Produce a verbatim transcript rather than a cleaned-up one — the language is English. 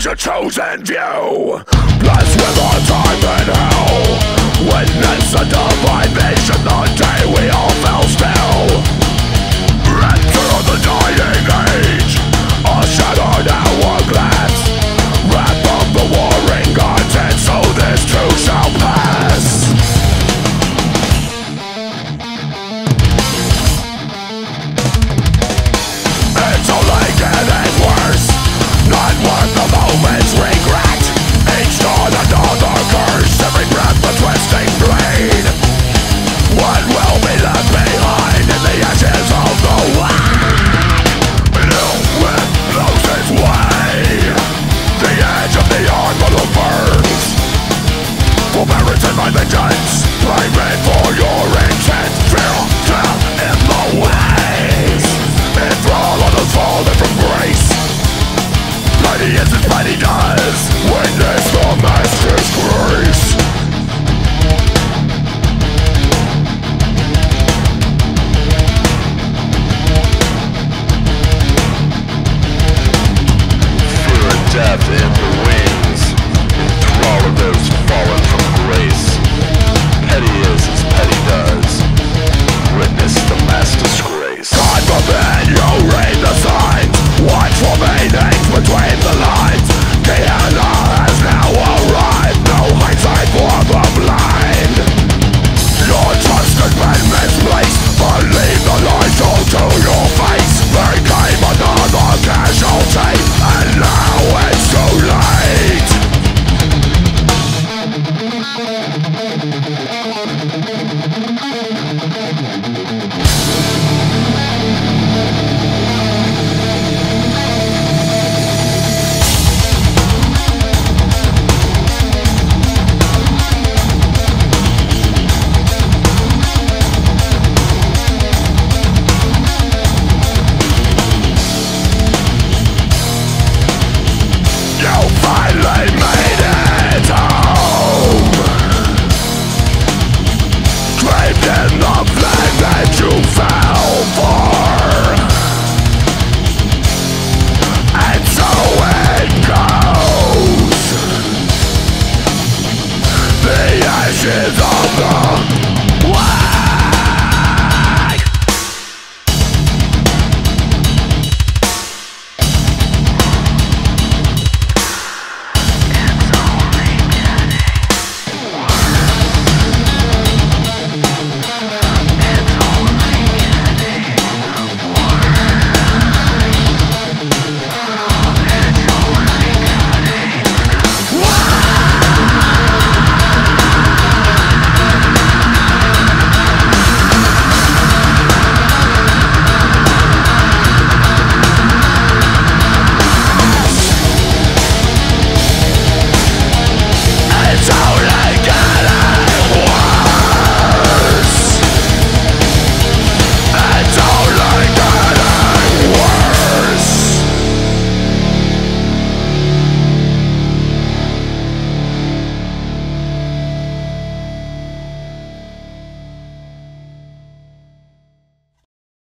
your chosen view. Blessed with our time in hell, witness a divine vision, the day we all fell still. Enter the dying age, a shattered hourglass. Wrap up the warring gods, and so this too shall pass. It's only getting worse, not worth the moments